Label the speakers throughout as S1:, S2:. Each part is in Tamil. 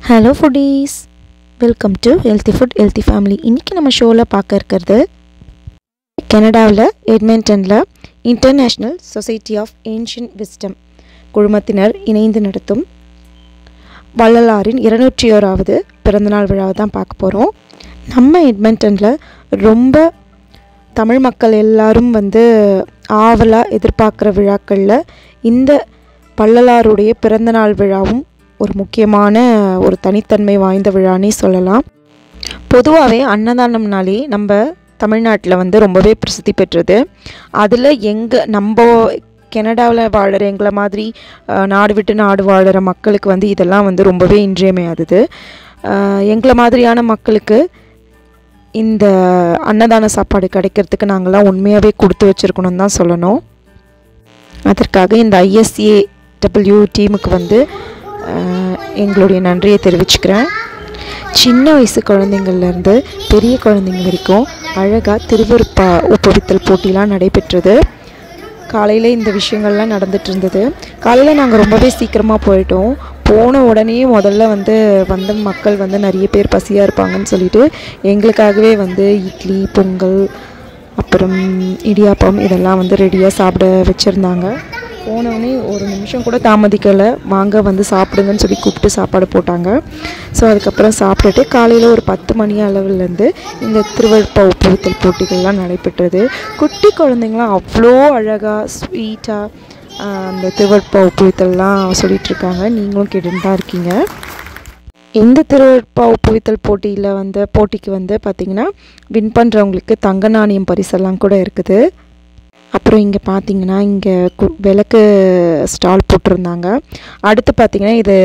S1: Hello foodies, welcome to healthy food healthy family. இன்றைக்கி நம்ம ஷோவில் பார்க்க இருக்கிறது கனடாவில் எட்மண்டனில் international society of ancient wisdom குழுமத்தினர் இணைந்து நடத்தும் வள்ளலாரின் 201வது பிறந்தநாள் விழாவை தான் பார்க்க போகிறோம். நம்ம எட்மண்டனில் ரொம்ப தமிழ் மக்கள் எல்லாரும் ஆவலாக எதிர்பார்க்குற விழாக்களில் இந்த வள்ளலாருடைய பிறந்தநாள் விழாவும் ஒரு முக்கியமான ஒரு தனித்தன்மை வாய்ந்த விழானே சொல்லலாம். பொதுவாகவே அன்னதானம்னாலே நம்ம தமிழ்நாட்டில் ரொம்பவே பிரசித்தி பெற்றது. அதில் நம்ம கனடாவில் வாழற எங்களை மாதிரி நாடு விட்டு நாடு வாழற மக்களுக்கு இதெல்லாம் ரொம்பவே இன்றியமையாதது. எங்களை மாதிரியான மக்களுக்கு இந்த அன்னதான சாப்பாடு கிடைக்கிறதுக்கு நாங்கள்லாம் உண்மையாகவே கொடுத்து வச்சுருக்கணும்னு தான் சொல்லணும். அதற்காக இந்த ISAW டீமுக்கு எங்களுடைய நன்றியை தெரிவிச்சுக்கிறேன். சின்ன வயசு குழந்தைங்கள்லேருந்து பெரிய குழந்தைங்க வரைக்கும் அழகாக திருவருப்பா ஒப்புவித்தல் போட்டிலாம் நடைபெற்றது. காலையில் இந்த விஷயங்கள்லாம் நடந்துட்டு இருந்தது. காலையில் நாங்கள் ரொம்பவே சீக்கிரமாக போயிட்டோம். போன உடனே முதல்ல வந்த மக்கள் நிறைய பேர் பசியாக இருப்பாங்கன்னு சொல்லிட்டு எங்களுக்காகவே இட்லி, பொங்கல், அப்புறம் இடியாப்பம் இதெல்லாம் ரெடியாக சாப்பிட வச்சுருந்தாங்க. போனவுடனே ஒரு நிமிஷம் கூட தாமதிக்கலை, வாங்க சாப்பிடுங்கன்னு சொல்லி கூப்பிட்டு சாப்பாடு போட்டாங்க. ஸோ அதுக்கப்புறம் சாப்பிட்டுட்டு காலையில் ஒரு 10 மணி அளவுலேருந்து இந்த திருவருப்பா ஒப்புவித்தல் போட்டிகள்லாம் நடைபெற்றது. குட்டி குழந்தைங்களாம் அவ்வளோ அழகாக ஸ்வீட்டாக அந்த திருவருப்பா ஒப்புவித்தல்லாம் சொல்லிகிட்ருக்காங்க. நீங்களும் கேட்டுட்டு தான் இருக்கீங்க. இந்த திருவருப்பா ஒப்புவித்தல் போட்டிக்கு பார்த்திங்கன்னா வின் பண்ணுறவங்களுக்கு தங்க நாணயம் பரிசெல்லாம் கூட இருக்குது. அப்புறம் இங்கே பார்த்திங்கன்னா இங்கே விளக்கு ஸ்டால் போட்டிருந்தாங்க. அடுத்து பார்த்திங்கன்னா இது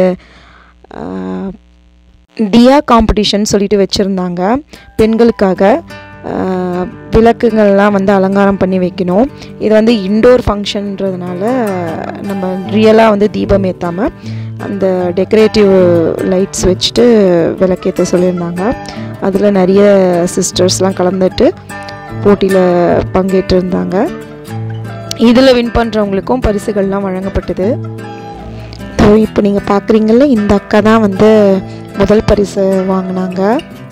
S1: டியா காம்படிஷன் சொல்லிட்டு வச்சுருந்தாங்க. பெண்களுக்காக விளக்குகள்லாம் அலங்காரம் பண்ணி வைக்கணும். இது இன்டோர் ஃபங்க்ஷன்றதுனால நம்ம ரியலாக தீபம் ஏற்றாமல் அந்த டெக்கரேட்டிவ் லைட்ஸ் வச்சுட்டு விளக்கேற்ற சொல்லியிருந்தாங்க. அதில் நிறைய சிஸ்டர்ஸ்லாம் கலந்துட்டு போட்டியில் பங்கேற்றிருந்தாங்க. இதில் வின் பண்ணுறவங்களுக்கும் பரிசுகள்லாம் வழங்கப்பட்டது. ஸோ இப்போ நீங்கள் பார்க்குறீங்கள, இந்த அக்கா தான் முதல் பரிசு வாங்கினாங்க.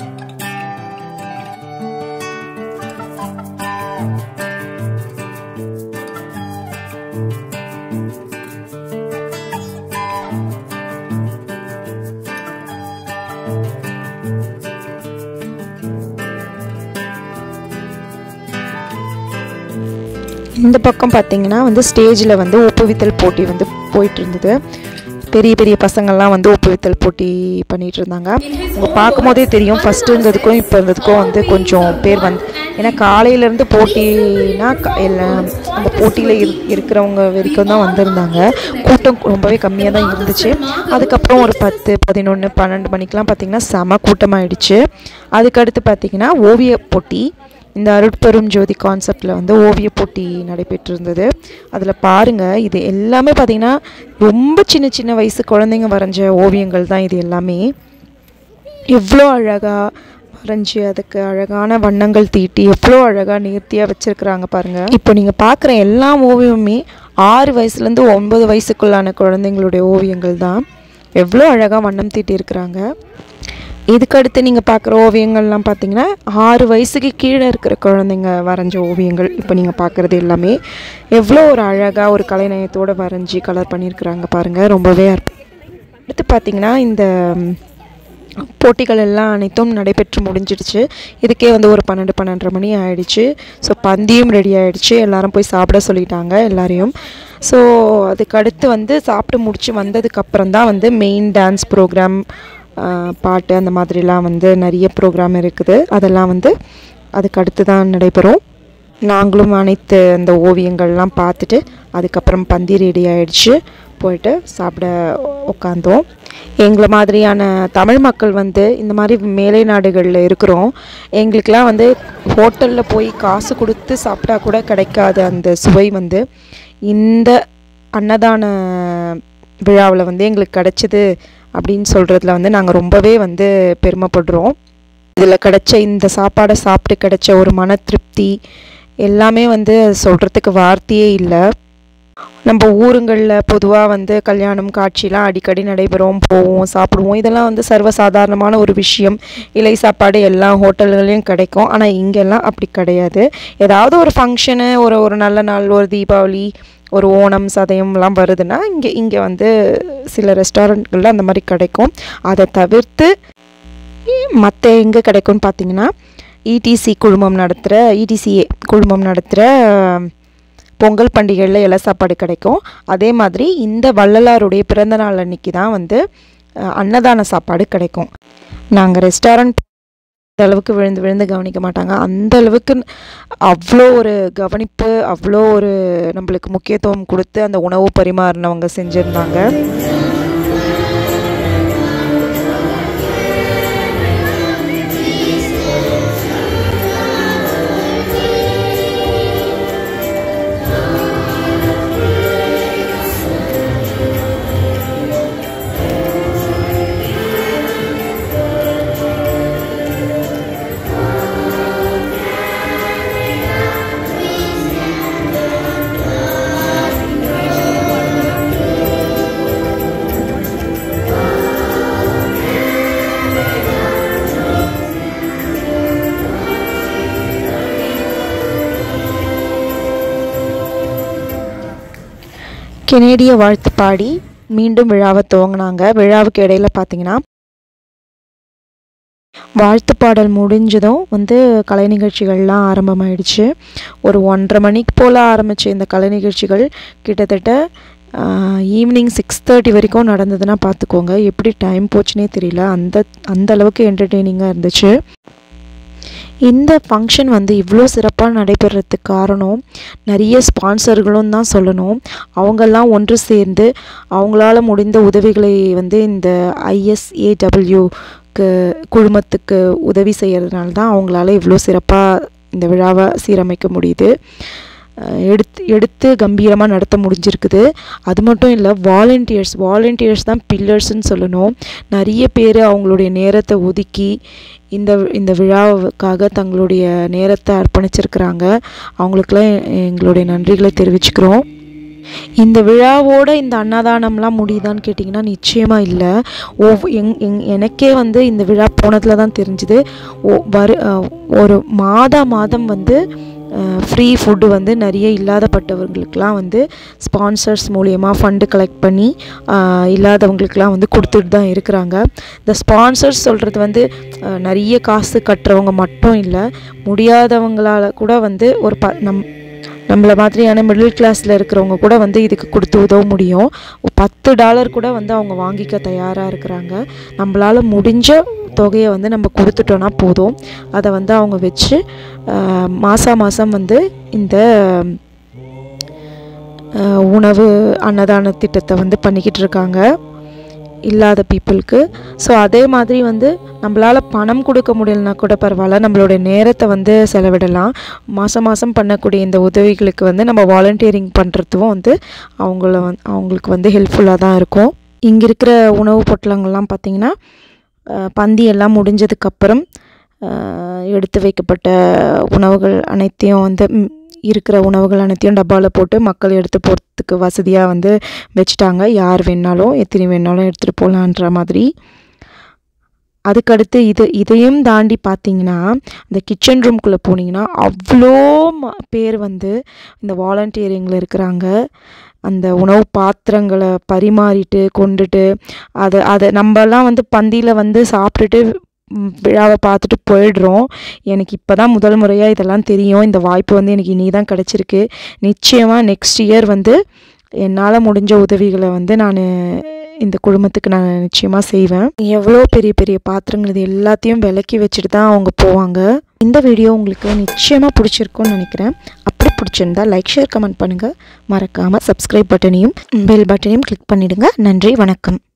S1: இந்த பக்கம் பார்த்திங்கன்னா ஸ்டேஜில் ஒப்புவித்தல் போட்டி போயிட்டு இருந்தது. பெரிய பெரிய பசங்கள்லாம் ஒப்புவித்தல் போட்டி பண்ணிகிட்டு இருந்தாங்க. உங்கள் பார்க்கும் போதே தெரியும், ஃபஸ்ட்டு இருந்ததுக்கும் இப்போ இருந்ததுக்கும் கொஞ்சம் பேர் ஏன்னா காலையிலேருந்து போட்டினா அந்த போட்டியில் இருக்கிறவங்க வரைக்கும் தான் வந்திருந்தாங்க. கூட்டம் ரொம்பவே கம்மியாக தான் இருந்துச்சு. அதுக்கப்புறம் ஒரு 10, 11, 12 மணிக்கெலாம் பார்த்திங்கன்னா செம கூட்டமாகிடுச்சு. அதுக்கடுத்து பார்த்திங்கன்னா ஓவிய போட்டி, இந்த அருட்பெரும் ஜோதி கான்செப்டில் ஓவிய போட்டி நடைபெற்றிருந்தது. அதில் பாருங்கள், இது எல்லாமே பார்த்திங்கன்னா ரொம்ப சின்ன சின்ன வயசு குழந்தைங்க வரைஞ்ச ஓவியங்கள் தான். இது எல்லாமே எவ்வளோ அழகாக வரைஞ்சி அதுக்கு அழகான வண்ணங்கள் தீட்டி எவ்வளோ அழகாக நேர்த்தியாக வச்சுருக்குறாங்க பாருங்கள். இப்போ நீங்கள் பார்க்குற எல்லா ஓவியமுமே 6 வயசுலேருந்து 9 வயசுக்குள்ளான குழந்தைங்களுடைய ஓவியங்கள் தான். எவ்வளோ அழகாக வண்ணம் தீட்டி இருக்கிறாங்க. இதுக்கடுத்து நீங்கள் பார்க்குற ஓவியங்கள்லாம் பார்த்திங்கன்னா 6 வயசுக்கு கீழே இருக்கிற குழந்தைங்க வரைஞ்ச ஓவியங்கள். இப்போ நீங்கள் பார்க்குறது எல்லாமே எவ்வளோ ஒரு அழகாக ஒரு கலைநயத்தோடு வரைஞ்சி கலர் பண்ணியிருக்கிறாங்க பாருங்கள். ரொம்பவே அடுத்து பார்த்திங்கன்னா இந்த போட்டிகள் எல்லாம் அனைத்தும் நடைபெற்று முடிஞ்சிடுச்சு. இதுக்கே ஒரு 12, 12:30 மணி ஆகிடுச்சு. ஸோ பந்தியும் ரெடி ஆகிடுச்சு. எல்லோரும் போய் சாப்பிட சொல்லிட்டாங்க எல்லாரையும். ஸோ அதுக்கடுத்து சாப்பிட்டு முடிச்சு வந்ததுக்கப்புறம் தான் மெயின் டான்ஸ் ப்ரோக்ராம், பாட்டு அந்த மாதிரிலாம் நிறைய ப்ரோக்ராம் இருக்குது. அதெல்லாம் அதுக்கு அடுத்து தான் நடைபெறும். நாங்களும் அனைத்து அந்த ஓவியங்கள்லாம் பார்த்துட்டு அதுக்கப்புறம் பந்தி ரெடி ஆகிடுச்சு. போயிட்டு சாப்பிட உட்காந்தோம். எங்களை மாதிரியான தமிழ் மக்கள் இந்த மாதிரி மேலை நாடுகளில் இருக்கிறோம். எங்களுக்கெலாம் ஹோட்டலில் போய் காசு கொடுத்து சாப்பிட்டா கூட கிடைக்காத அந்த சுவை இந்த அன்னதான விழாவில் எங்களுக்கு கிடைச்சிது அப்படின்னு சொல்கிறதுல நாங்கள் ரொம்பவே பெருமைப்படுறோம். இதில் கிடைச்ச இந்த சாப்பாடை சாப்பிட்டு கிடைச்ச ஒரு மன திருப்தி எல்லாமே சொல்கிறதுக்கு வார்த்தையே இல்லை. நம்ம ஊருங்களில் பொதுவாக வந்து கல்யாணம் காட்சிலாம் அடிக்கடி நடைபெறும், போவோம், சாப்பிடுவோம். இதெல்லாம் வந்து சர்வசாதாரணமான ஒரு விஷயம். இலை சாப்பாடு எல்லா ஹோட்டல்களையும் கிடைக்கும். ஆனால் இங்கெல்லாம் அப்படி கிடையாது. ஏதாவது ஒரு ஃபங்க்ஷனு, ஒரு நல்ல நாள், ஒரு தீபாவளி, ஒரு ஓணம், சதயம்லாம் வருதுன்னா இங்கே வந்து சில ரெஸ்டாரண்ட்களில் அந்த மாதிரி கிடைக்கும். அதை தவிர்த்து மற்ற எங்கே கிடைக்கும்னு பார்த்தீங்கன்னா இடிசிஏ குழுமம் நடத்துகிற பொங்கல் பண்டிகையில் இலை சாப்பாடு கிடைக்கும். அதே மாதிரி இந்த வள்ளலாருடைய பிறந்த நாள் அன்னைக்கு தான் வந்து அன்னதான சாப்பாடு கிடைக்கும். நாங்கள் ரெஸ்டாரண்ட் அளவுக்கு விழுந்து கவனிக்க மாட்டாங்க. அந்த அளவுக்கு அவ்வளோ ஒரு கவனிப்பு, அவ்வளோ ஒரு நம்மளுக்கு முக்கியத்துவம் கொடுத்து அந்த உணவு பரிமாறினவங்க செஞ்சுருந்தாங்க. கெனேடிய வாழ்த்து பாடி மீண்டும் விழாவை துவங்கினாங்க. விழாவுக்கு இடையில பார்த்தீங்கன்னா வாழ்த்து பாடல் முடிஞ்சதும் வந்து கலை நிகழ்ச்சிகள்லாம் ஆரம்பமாயிடுச்சு. ஒரு 1:30 மணிக்கு போல் ஆரம்பித்த இந்த கலை நிகழ்ச்சிகள் கிட்டத்தட்ட ஈவினிங் 6:30 வரைக்கும் நடந்ததுன்னா பார்த்துக்கோங்க. எப்படி டைம் போச்சுன்னே தெரியல. அந்த அளவுக்கு என்டர்டெய்னிங்காக இருந்துச்சு. இந்த ஃபங்க்ஷன் வந்து இவ்வளோ சிறப்பாக நடைபெறதுக்கு காரணம் நிறைய ஸ்பான்சர்களும் தான் சொல்லணும். அவங்கெல்லாம் ஒன்று சேர்ந்து அவங்களால முடிந்த உதவிகளை வந்து இந்த ISAWக்கு குழுமத்துக்கு உதவி செய்கிறதுனால தான் அவங்களால இவ்வளோ சிறப்பாக இந்த விழாவை சீரமைக்க முடியுது. எடுத்து கம்பீரமாக நடத்த முடிஞ்சிருக்குது. அது மட்டும் இல்லை, வாலண்டியர்ஸ் தான் பில்லர்ஸ்ன்னு சொல்லணும். நிறைய பேர் அவங்களுடைய நேரத்தை ஒதுக்கி இந்த விழாவுக்காக தங்களுடைய நேரத்தை அர்ப்பணிச்சிருக்கிறாங்க. அவங்களுக்கெல்லாம் எங்களுடைய நன்றிகளை தெரிவிச்சுக்கிறோம். இந்த விழாவோட இந்த அன்னதானம்லாம் முடியுதான்னு கேட்டிங்கன்னா நிச்சயமாக இல்லை. எனக்கே வந்து இந்த விழா போனதில் தான் தெரிஞ்சுது. ஒரு மாதம் வந்து ஃப்ரீ ஃபுட்டு வந்து நிறைய இல்லாதப்பட்டவர்களுக்கெலாம் வந்து ஸ்பான்சர்ஸ் மூலியமாக ஃபண்டு கலெக்ட் பண்ணி இல்லாதவங்களுக்கெலாம் வந்து கொடுத்துட்டு தான் இருக்கிறாங்க. இந்த ஸ்பான்சர்ஸ் சொல்கிறது வந்து நிறைய காசு கட்டுறவங்க மட்டும் இல்லை, முடியாதவங்களால் கூட வந்து ஒரு நம்மளை மாதிரியான மிடில் கிளாஸில் இருக்கிறவங்க கூட வந்து இதுக்கு கொடுத்து உதவ முடியும். $10 கூட வந்து அவங்க வாங்கிக்க தயாராக இருக்கிறாங்க. நம்மளால் முடிஞ்ச தொகையை வந்து நம்ம கொடுத்துட்டோன்னா போதும். அதை வந்து அவங்க வச்சு மாதம் வந்து இந்த உணவு அன்னதான திட்டத்தை வந்து பண்ணிக்கிட்டு இருக்காங்க இல்லாத பீப்புளுக்கு. ஸோ அதே மாதிரி வந்து நம்மளால் பணம் கொடுக்க முடியலனா கூட பரவாயில்ல, நம்மளுடைய நேரத்தை வந்து செலவிடலாம். மாதம் பண்ணக்கூடிய இந்த உதவிகளுக்கு வந்து நம்ம வாலண்டியரிங் பண்ணுறதும் வந்து அவங்களுக்கு வந்து ஹெல்ப்ஃபுல்லாக தான் இருக்கும். இங்கே இருக்கிற உணவு பொட்டலங்கள்லாம் பார்த்திங்கன்னா பந்தி எல்லாம் முடிஞ்சதுக்கப்புறம் எடுத்து வைக்கப்பட்ட உணவுகள் அனைத்தையும் வந்து இருக்கிற உணவுகள் அனைத்தையும் டப்பாவில் போட்டு மக்கள் எடுத்து போகிறதுக்கு வசதியாக வந்து வச்சுட்டாங்க. யார் வேணாலும் எத்தனை வேணாலும் எடுத்துகிட்டு போகலான்ற மாதிரி. அதுக்கடுத்து இதையும் தாண்டி பார்த்தீங்கன்னா இந்த கிச்சன் ரூம்குள்ளே போனீங்கன்னா அவ்வளோ பேர் வந்து இந்த வாலண்டியரிங்கில் இருக்கிறாங்க. அந்த உணவு பாத்திரங்களை பரிமாறிட்டு கொண்டுட்டு அதை நம்மலாம் வந்து பந்தியில் வந்து சாப்பிட்டுட்டு விழாவை பார்த்துட்டு போயிடுறோம். எனக்கு இப்போ தான் முதல் முறையாக இதெல்லாம் தெரியும். இந்த வாய்ப்பு வந்து எனக்கு இனி தான் கிடச்சிருக்கு. நிச்சயமாக நெக்ஸ்ட் இயர் வந்து என்னால் முடிஞ்ச உதவிகளை வந்து நான் இந்த குடும்பத்துக்கு நான் நிச்சயமாக செய்வேன். எவ்வளோ பெரிய பெரிய பாத்திரங்கள் இது எல்லாத்தையும் விலக்கி வச்சுட்டு தான் அவங்க போவாங்க. இந்த வீடியோ உங்களுக்கு நிச்சயமாக பிடிச்சிருக்கும்னு நினைக்கிறேன். அப்படி பிடிச்சிருந்தா லைக், ஷேர், கமெண்ட் பண்ணுங்கள். மறக்காமல் சப்ஸ்கிரைப் பட்டனையும் பெல் பட்டனையும் கிளிக் பண்ணிவிடுங்க. நன்றி, வணக்கம்.